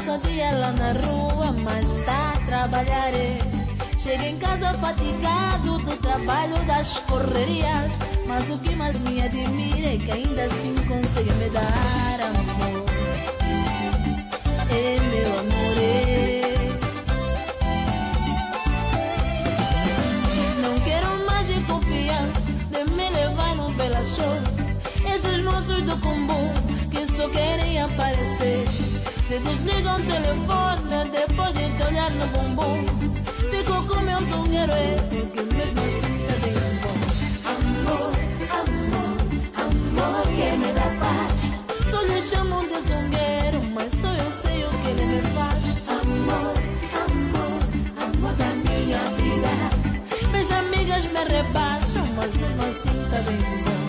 Passo o dia lá na rua, mas tá a trabalhar. Chego em casa fatigado do trabalho, das correrias, mas o que mais me admira é que ainda assim consegue me dar amor. É meu amor, Não quero mais de confiança, de me levar num bela show. Esses moços do combo que só querem aparecer, te desligam o telefone depois de te olhar no bumbum. Fico com meu sonheiro, porque mesmo assim tá bem bom. Amor, amor, amor que me dá paz. Só lhe chamam de zongueiro, mas só eu sei o que ele me faz. Amor, amor, amor da minha vida. Minhas amigas me rebaixam, mas mesmo assim tá bem bom.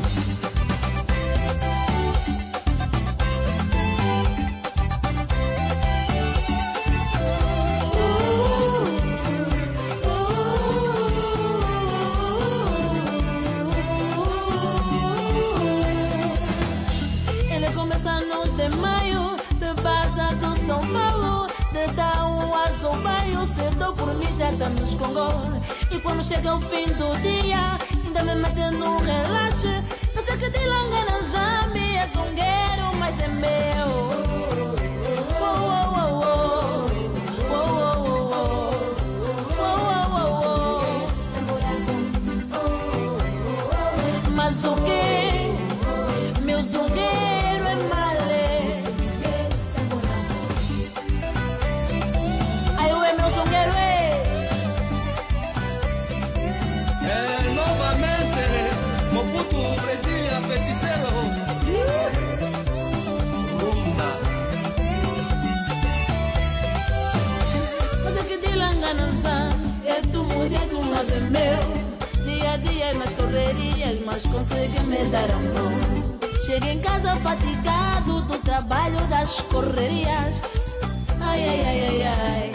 São Paulo, de dar um azul baio, cedo por mim já tá nos Congo. E quando chega o fim do dia, ainda me metendo um relaxe. Não sei que de longa na Zambia é zongueiro, mas é meu. Mas o que? Meu zongueiro é malé. Mobutu, Brasília, feiticeiro. Rumba. Mas é que de langanança é tu mulher, mas é meu. Dia a dia nas correrias, mas consegue me dar amor. Chego em casa fatigado do trabalho, das correrias. Ai, ai, ai, ai, ai.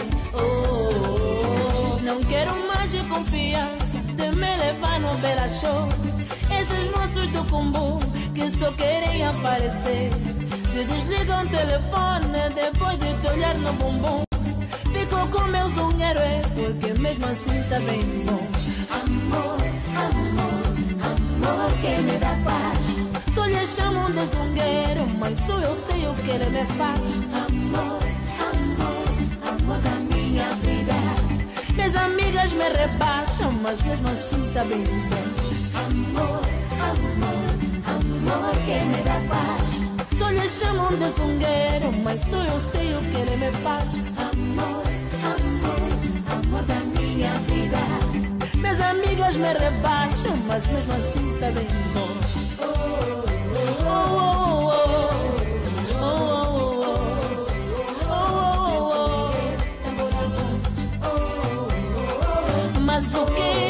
Oh, não quero mais de confiança, de me levar no bela show. Esses moços do combo que só querem aparecer, te desligam o telefone depois de te olhar no bumbum. Fico com meu zongueiro, porque mesmo assim tá bem bom. Amor, amor, amor que me dá paz. Só lhe chamam de zongueiro, mas só eu sei o que ele me faz. Amor, amor, amor da minha vida. Minhas amigas me rebaixam, mas mesmo assim tá bem bom. Amor, amor, amor que me dá paz. Só lhe chamam de zongueiro, mas só eu sei o que ele me faz. Amor, amor, amor da minha vida. Minhas amigas me rebaixam, mas mesmo assim tá bem bom. Mas o que?